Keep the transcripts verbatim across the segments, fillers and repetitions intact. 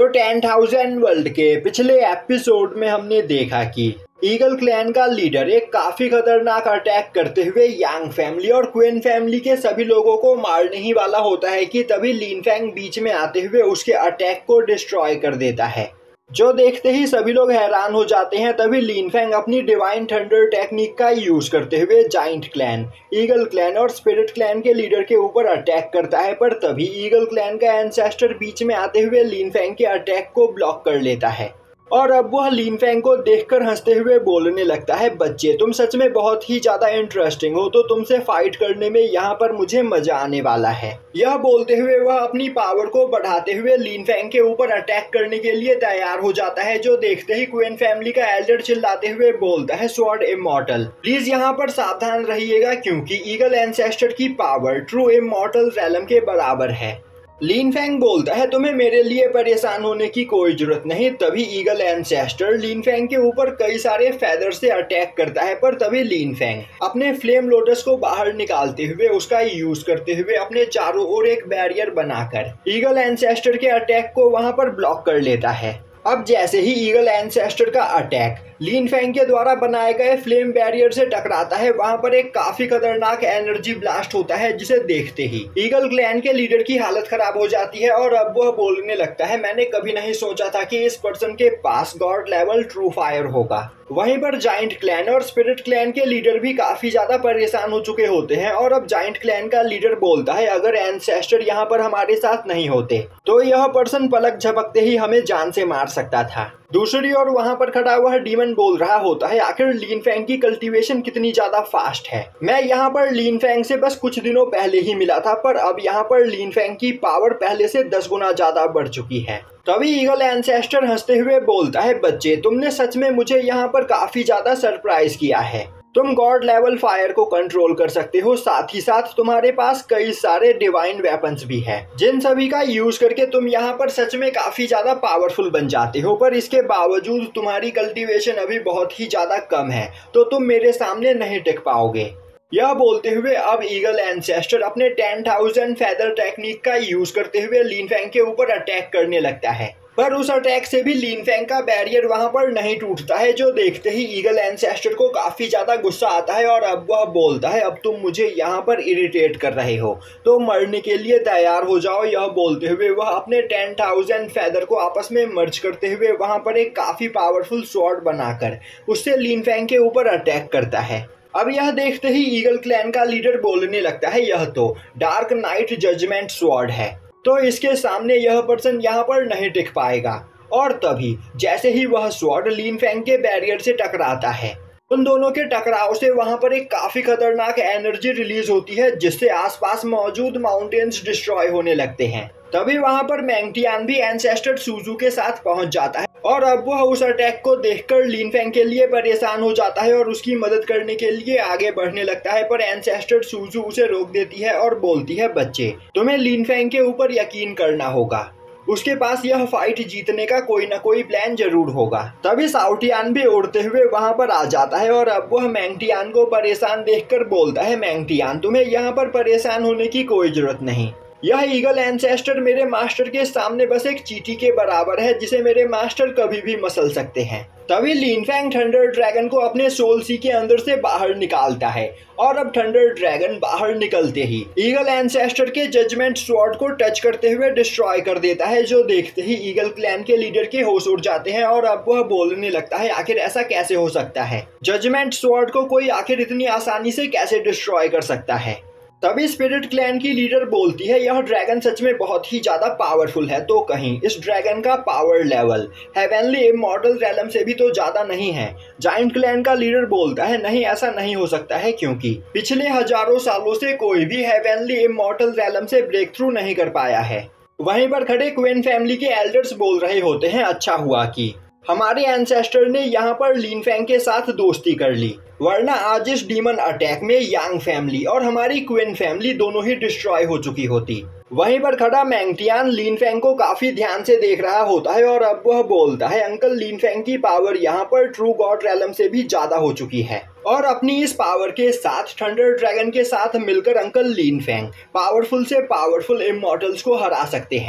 तो ten thousand world के पिछले एपिसोड में हमने देखा कि ईगल क्लैन का लीडर एक काफी खतरनाक अटैक करते हुए यांग फैमिली और क्वीन फैमिली के सभी लोगों को मारने ही वाला होता है कि तभी लिन फैंग बीच में आते हुए उसके अटैक को डिस्ट्रॉय कर देता है, जो देखते ही सभी लोग हैरान हो जाते हैं। तभी लिन फैंग अपनी डिवाइन थंडर टेक्निक का यूज करते हुए जाइंट क्लैन, ईगल क्लैन और स्पिरिट क्लैन के लीडर के ऊपर अटैक करता है, पर तभी ईगल क्लैन का एंसेस्टर बीच में आते हुए लिन फैंग के अटैक को ब्लॉक कर लेता है और अब वह लिन फैंग को देखकर हंसते हुए बोलने लगता है, बच्चे तुम सच में बहुत ही ज्यादा इंटरेस्टिंग हो, तो तुमसे फाइट करने में यहाँ पर मुझे मजा आने वाला है। यह बोलते हुए वह अपनी पावर को बढ़ाते हुए लिन फैंग के ऊपर अटैक करने के लिए तैयार हो जाता है, जो देखते ही क्वीन फैमिली का एल्डर चिल्लाते हुए बोलता है, स्वॉर्ड इमॉर्टल प्लीज यहाँ पर सावधान रहिएगा क्योंकि ईगल एंसेस्टर की पावर ट्रू इमॉर्टल रैलम के बराबर है। लिन फैंग बोलता है, तुम्हें मेरे लिए परेशान होने की कोई जरूरत नहीं। तभी ईगल एंसेस्टर लिन फैंग के ऊपर कई सारे फेदर से अटैक करता है, पर तभी लिन फैंग अपने फ्लेम लोटस को बाहर निकालते हुए उसका यूज करते हुए अपने चारों ओर एक बैरियर बनाकर ईगल एंसेस्टर के अटैक को वहां पर ब्लॉक कर लेता है। अब जैसे ही ईगल एंसेस्टर का अटैक लिन फैंग के द्वारा बनाए गए फ्लेम बैरियर से टकराता है, वहां पर एक काफी खतरनाक एनर्जी ब्लास्ट होता है, जिसे देखते ही ईगल क्लैन के लीडर की हालत खराब हो जाती है और अब वह बोलने लगता है, मैंने कभी नहीं सोचा था कि इस पर्सन के पास गॉड लेवल ट्रू फायर होगा। वहीं पर जाइंट क्लैन और स्पिरिट क्लैन के लीडर भी काफी ज्यादा परेशान हो चुके होते हैं और अब जाइंट क्लैन का लीडर बोलता है, अगर एंसेस्टर यहाँ पर हमारे साथ नहीं होते तो यह पर्सन पलक झपकते ही हमें जान से मार सकता था। दूसरी ओर वहां पर खड़ा हुआ डीमन बोल रहा होता है, आखिर लिन फैंग की कल्टीवेशन कितनी ज्यादा फास्ट है। मैं यहाँ पर लिन फैंग से बस कुछ दिनों पहले ही मिला था, पर अब यहाँ पर लिन फैंग की पावर पहले से दस गुना ज्यादा बढ़ चुकी है। तभी ईगल एंसेस्टर हंसते हुए बोलता है, बच्चे तुमने सच में मुझे यहाँ पर काफी ज्यादा सरप्राइज किया है। तुम गॉड लेवल फायर को कंट्रोल कर सकते हो, साथ ही साथ तुम्हारे पास कई सारे डिवाइन वेपन्स भी हैं, जिन सभी का यूज करके तुम यहाँ पर सच में काफी ज्यादा पावरफुल बन जाते हो। पर इसके बावजूद तुम्हारी कल्टीवेशन अभी बहुत ही ज्यादा कम है, तो तुम मेरे सामने नहीं टिक पाओगे। यह बोलते हुए अब ईगल एंसेस्टर अपने टेन थाउज़ेंड फेदर टेक्निक का यूज करते हुए लिन फैंग के ऊपर अटैक करने लगता है, पर उस अटैक से भी लिन फैंग का बैरियर वहां पर नहीं टूटता है, जो देखते ही ईगल एंसेस्टर को काफी ज्यादा गुस्सा आता है और अब वह बोलता है, अब तुम मुझे यहाँ पर इरिटेट कर रहे हो तो मरने के लिए तैयार हो जाओ। यह बोलते हुए वह अपने टेन थाउज़ेंड फेदर को आपस में मर्ज करते हुए वहां पर एक काफी पावरफुल स्वॉर्ड बनाकर उससे लिन फैंग के ऊपर अटैक करता है। अब यह देखते ही ईगल क्लैन का लीडर बोलने लगता है, यह तो डार्क नाइट जजमेंट स्वॉर्ड है, तो इसके सामने यह पर्सन यहाँ पर नहीं टिक पाएगा। और तभी जैसे ही वह स्वॉर्ड लिन फैंग के बैरियर से टकराता है, उन दोनों के टकराव से वहां पर एक काफी खतरनाक एनर्जी रिलीज होती है, जिससे आसपास मौजूद माउंटेन्स डिस्ट्रॉय होने लगते हैं। तभी वहां पर मैंगटियान भी एंसेस्टर सूजू के साथ पहुंच जाता है और अब वह उस अटैक को देखकर लिन फैंग के लिए परेशान हो जाता है और उसकी मदद करने के लिए आगे बढ़ने लगता है, पर एंसेस्टर सूजू उसे रोक देती है और बोलती है, बच्चे तुम्हें लिन फैंग के ऊपर यकीन करना होगा, उसके पास यह फाइट जीतने का कोई ना कोई प्लान जरूर होगा। तभी साउटियान भी उड़ते हुए वहां पर आ जाता है और अब वह मैंगटियान को परेशान देखकर बोलता है, मैंगटियान तुम्हें यहाँ पर परेशान होने की कोई जरूरत नहीं, यह ईगल एंसेस्टर मेरे मास्टर के सामने बस एक चींटी के बराबर है, जिसे मेरे मास्टर कभी भी मसल सकते हैं। तभी लिन फैंग थंडर ड्रैगन को अपने सोल सी के अंदर से बाहर निकालता है और अब थंडर ड्रैगन बाहर निकलते ही ईगल एंसेस्टर के जजमेंट स्वॉर्ड को टच करते हुए डिस्ट्रॉय कर देता है, जो देखते ही ईगल क्लैन के लीडर के होश उड़ जाते हैं और अब वह बोलने लगता है, आखिर ऐसा कैसे हो सकता है, जजमेंट स्वॉर्ड को कोई आखिर इतनी आसानी से कैसे डिस्ट्रॉय कर सकता है। तभी स्पिरिट क्लैन की लीडर बोलती है, यह ड्रैगन सच में बहुत ही ज्यादा पावरफुल है, तो कहीं इस ड्रैगन का power level heavenly immortal realm से भी तो ज्यादा नहीं है। जाइंट क्लैन का लीडर बोलता है, नहीं ऐसा नहीं हो सकता है, क्योंकि पिछले हजारों सालों से कोई भी हेवनली इमॉर्टल रैलम से ब्रेक थ्रू नहीं कर पाया है। वहीं पर खड़े क्वीन फैमिली के एल्डर्स बोल रहे होते हैं, अच्छा हुआ कि हमारे एंसेस्टर ने यहाँ पर लिन फैंग के साथ दोस्ती कर ली, वरना आज इस डीमन अटैक में यांग फैमिली और हमारी क्वीन फैमिली दोनों ही डिस्ट्रॉय हो चुकी होती। वहीं पर खड़ा मैंगटियान लिन फैंग को काफी ध्यान से देख रहा होता है और अब वह बोलता है, अंकल लिन फैंग की पावर यहाँ पर ट्रू गॉड रैलम से भी ज्यादा हो चुकी है और अपनी इस पावर के साथ थंडर ड्रैगन के साथ मिलकर अंकल लिन फैंग पावरफुल से पावरफुल इमॉर्टल्स को हरा सकते हैं।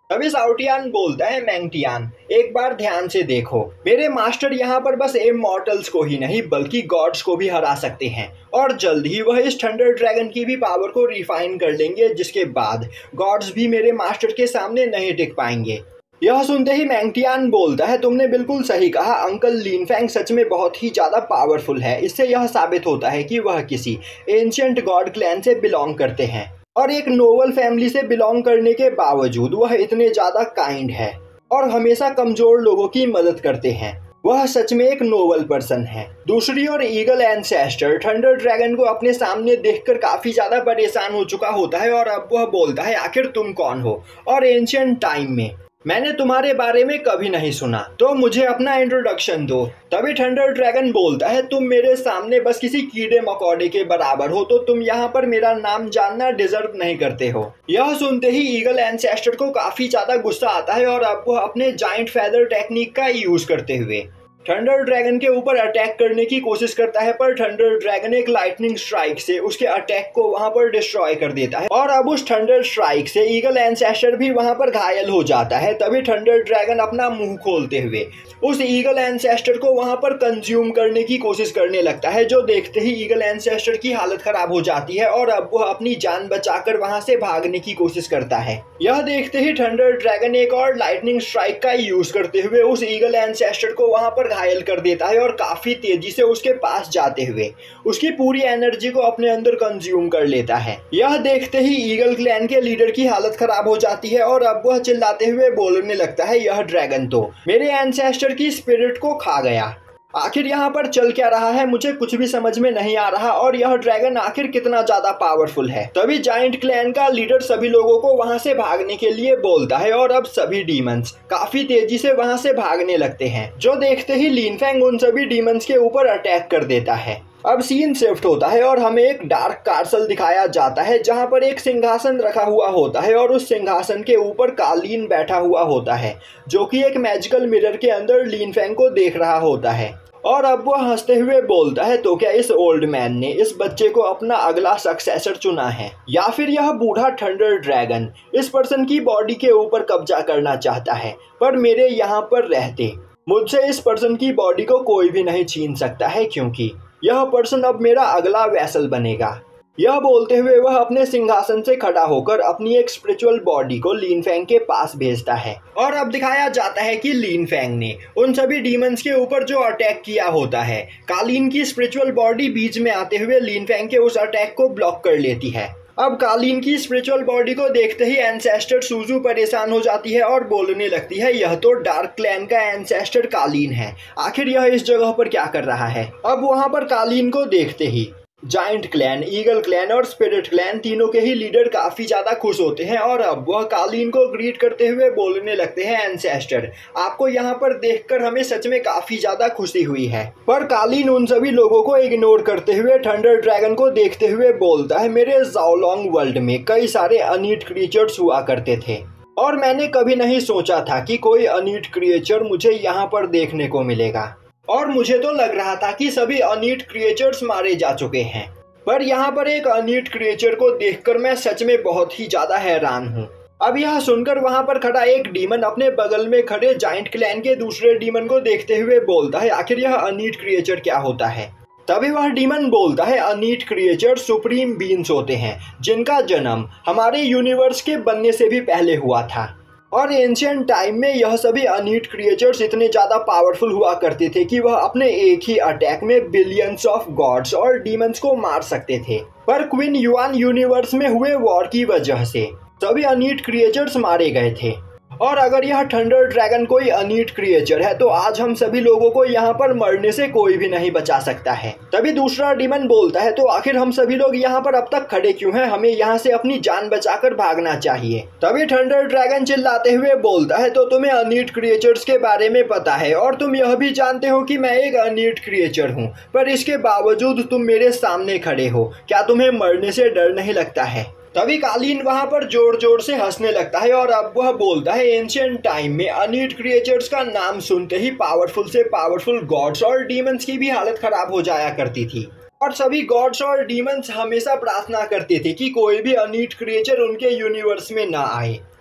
तभी साउटियान बोलता है, मैंगटियान एक बार ध्यान से देखो, मेरे मास्टर यहाँ पर बस इमॉर्टल्स को ही नहीं बल्कि गॉड्स को भी हरा सकते हैं और जल्द ही वह इस थंडर ड्रैगन की भी पावर को रिफाइन कर लेंगे, जिसके बाद गॉड्स भी मेरे मास्टर के सामने नहीं टिक पाएंगे। यह सुनते ही मैंगटियान बोलता है, तुमने बिल्कुल सही कहा, अंकल लिनफेंग सच में बहुत ही ज़्यादा पावरफुल है। इससे यह साबित होता है कि वह किसी एंशिएंट गॉड क्लैन से बिलोंग करते हैं और एक नोबल फैमिली से बिलोंग करने के बावजूद वह इतने ज़्यादा काइंड है और हमेशा कमज़ोर लोगों की मदद करते हैं। वह सच में एक नोबल पर्सन है। दूसरी ओर ईगल एंसेस्टर थंडर ड्रैगन को अपने सामने देखकर काफ़ी ज़्यादा परेशान हो चुका होता है और अब वह बोलता है, आखिर तुम कौन हो और एंशिएंट टाइम में मैंने तुम्हारे बारे में कभी नहीं सुना, तो मुझे अपना इंट्रोडक्शन दो। तभी थंडर ड्रैगन बोलता है, तुम मेरे सामने बस किसी कीड़े मकोड़े के बराबर हो, तो तुम यहाँ पर मेरा नाम जानना डिजर्व नहीं करते हो। यह सुनते ही ईगल एंसेस्टर को काफी ज्यादा गुस्सा आता है और अब वह अपने जाइंट फेदर टेक्निक का यूज करते हुए थंडर ड्रैगन के ऊपर अटैक करने की कोशिश करता है, पर थंडर ड्रैगन एक लाइटनिंग स्ट्राइक से उसके अटैक को वहां पर डिस्ट्रॉय कर देता है और अब उस थंडर स्ट्राइक से ईगल एंसेस्टर भी वहां पर घायल हो जाता है। तभी थंडर ड्रैगन अपना मुंह खोलते हुए उस ईगल एंसेस्टर को वहां पर कंज्यूम करने की कोशिश करने लगता है, जो देखते ही ईगल एंसेस्टर की हालत खराब हो जाती है और अब वह अपनी जान बचाकर वहां से भागने की कोशिश करता है। यह देखते ही थंडर ड्रैगन एक और लाइटनिंग स्ट्राइक का यूज करते हुए उस ईगल एंसेस्टर को वहां पर घायल कर देता है और काफी तेजी से उसके पास जाते हुए उसकी पूरी एनर्जी को अपने अंदर कंज्यूम कर लेता है। यह देखते ही ईगल क्लैन के लीडर की हालत खराब हो जाती है और अब वह चिल्लाते हुए बोलने लगता है, यह ड्रैगन तो मेरे एंसेस्टर की स्पिरिट को खा गया। आखिर यहाँ पर चल क्या रहा है, मुझे कुछ भी समझ में नहीं आ रहा और यह ड्रैगन आखिर कितना ज्यादा पावरफुल है। तभी जाइंट क्लैन का लीडर सभी लोगों को वहां से भागने के लिए बोलता है और अब सभी डीमंस काफी तेजी से वहां से भागने लगते हैं, जो देखते ही लिनफेंग उन सभी डीमंस के ऊपर अटैक कर देता है। अब सीन शिफ्ट होता है और हमें एक डार्क कासल दिखाया जाता है, जहां पर एक सिंहासन रखा हुआ होता है और उस सिंहासन के ऊपर कालीन बैठा हुआ होता है, जो कि एक मैजिकल मिरर के अंदर लिनफेंग को देख रहा होता है। और अब वह हंसते हुए बोलता है, तो क्या इस ओल्ड मैन ने इस बच्चे को अपना अगला सक्सेसर चुना है, या फिर यह बूढ़ा थंडर ड्रैगन इस पर्सन की बॉडी के ऊपर कब्जा करना चाहता है, पर मेरे यहाँ पर रहते मुझसे इस पर्सन की बॉडी को कोई भी नहीं छीन सकता है, क्योंकि यह पर्सन अब मेरा अगला वैसल बनेगा। यह बोलते हुए वह अपने सिंहासन से खड़ा होकर अपनी एक स्पिरिचुअल बॉडी को लिनफेंग के पास भेजता है और अब दिखाया जाता है कि लिनफेंग ने उन सभी डीमंस के ऊपर जो अटैक किया होता है, कालीन की स्पिरिचुअल बॉडी बीच में आते हुए लिनफेंग के उस अटैक को ब्लॉक कर लेती है। अब कालीन की स्पिरिचुअल बॉडी को देखते ही एंसेस्टर सूजू परेशान हो जाती है और बोलने लगती है, यह तो डार्क क्लैन का एंसेस्टर कालीन है, आखिर यह इस जगह पर क्या कर रहा है। अब वहां पर कालीन को देखते ही जाइंट क्लैन, ईगल क्लैन और स्पिरिट क्लैन तीनों के ही लीडर काफी ज्यादा खुश होते हैं और अब वह कालीन को ग्रीट करते हुए बोलने लगते हैं, एंसेस्टर आपको यहाँ पर देखकर हमें सच में काफी ज्यादा खुशी हुई है। पर कालीन उन सभी लोगों को इग्नोर करते हुए थंडर ड्रैगन को देखते हुए बोलता है, मेरे ज़ाओलॉन्ग वर्ल्ड में कई सारे अनीट क्रिएचर्स हुआ करते थे और मैंने कभी नहीं सोचा था कि कोई अनीट क्रिएचर मुझे यहाँ पर देखने को मिलेगा, और मुझे तो लग रहा था कि सभी अनीट क्रिएचर्स मारे जा चुके हैं, पर यहाँ पर एक अनीट क्रिएचर को देखकर मैं सच में बहुत ही ज्यादा हैरान हूँ। अब यह सुनकर वहां पर खड़ा एक डीमन अपने बगल में खड़े जाइंट क्लैन के दूसरे डीमन को देखते हुए बोलता है, आखिर यह अनीट क्रिएचर क्या होता है। तभी वह डीमन बोलता है, अनीट क्रिएचर सुप्रीम बीइंग्स होते हैं जिनका जन्म हमारे यूनिवर्स के बनने से भी पहले हुआ था, और एंशिएंट टाइम में यह सभी अनीट क्रिएचर्स इतने ज़्यादा पावरफुल हुआ करते थे कि वह अपने एक ही अटैक में बिलियंस ऑफ गॉड्स और डीमंस को मार सकते थे। पर क्वीन युआन यूनिवर्स में हुए वॉर की वजह से सभी अनीट क्रिएचर्स मारे गए थे, और अगर यह थंडर ड्रैगन कोई अनीट क्रिएचर है तो आज हम सभी लोगों को यहाँ पर मरने से कोई भी नहीं बचा सकता है। तभी दूसरा डीमन बोलता है, तो आखिर हम सभी लोग यहाँ पर अब तक खड़े क्यों हैं, हमें यहाँ से अपनी जान बचाकर भागना चाहिए। तभी थंडर ड्रैगन चिल्लाते हुए बोलता है, तो तुम्हें अनीट क्रिएचर्स के बारे में पता है और तुम यह भी जानते हो कि मैं एक अनीट क्रिएचर हूँ, पर इसके बावजूद तुम मेरे सामने खड़े हो, क्या तुम्हें मरने से डर नहीं लगता है। तभी कालीन वहां पर जोर जोर से हंसने लगता है और अब वह बोलता है, एंशिएंट टाइम में अनीट क्रिएचर्स का नाम सुनते ही पावरफुल से पावरफुल गॉड्स और डीमंस की भी हालत खराब हो जाया करती थी, और सभी गॉड्स और डीमंस हमेशा प्रार्थना करते थे कि कोई भी अनीट क्रिएचर उनके यूनिवर्स में ना आए।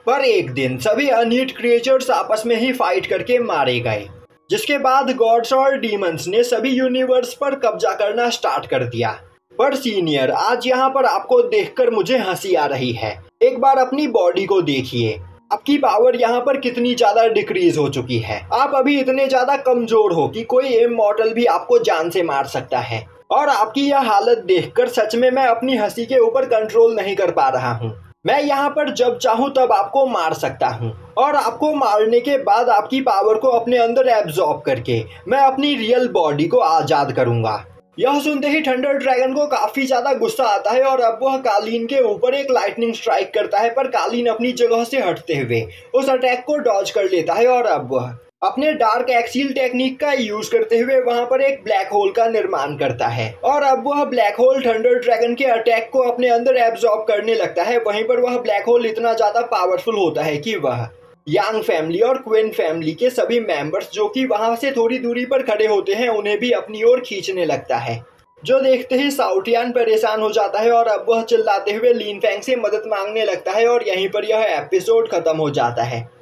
पर एक दिन सभी अनहीट क्रिएचर्स आपस में ही फाइट करके मारे गए, जिसके बाद गॉड्स और डीमंस ने सभी यूनिवर्स पर कब्जा करना स्टार्ट कर दिया। पर सीनियर, आज यहाँ पर आपको देखकर मुझे हंसी आ रही है। एक बार अपनी बॉडी को देखिए, आपकी पावर यहाँ पर कितनी ज्यादा डिक्रीज हो चुकी है। आप अभी इतने ज्यादा कमजोर हो कि कोई इमॉर्टल भी आपको जान से मार सकता है। और आपकी यह हालत देखकर सच में मैं अपनी हंसी के ऊपर कंट्रोल नहीं कर पा रहा हूँ। मैं यहाँ पर जब चाहूँ तब आपको मार सकता हूँ, और आपको मारने के बाद आपकी पावर को अपने अंदर एब्जॉर्ब करके मैं अपनी रियल बॉडी को आजाद करूँगा। यह सुनते ही थंडर ड्रैगन को काफी ज्यादा गुस्सा आता है और अब वह कालीन के ऊपर एक लाइटनिंग स्ट्राइक करता है, पर कालीन अपनी जगह से हटते हुए उस अटैक को डॉज कर लेता है और अब वह अपने डार्क एक्सील टेक्निक का यूज करते हुए वहां पर एक ब्लैक होल का निर्माण करता है। और अब वह ब्लैक होल थंडर ड्रैगन के अटैक को अपने अंदर एब्जॉर्ब करने लगता है। वहीं पर वह ब्लैक होल इतना ज्यादा पावरफुल होता है कि वह यांग फैमिली और क्वीन फैमिली के सभी मेंबर्स जो कि वहां से थोड़ी दूरी पर खड़े होते हैं उन्हें भी अपनी ओर खींचने लगता है, जो देखते ही साउटियान परेशान हो जाता है और अब वह चिल्लाते हुए लिन फैंग से मदद मांगने लगता है। और यहीं पर यह एपिसोड खत्म हो जाता है।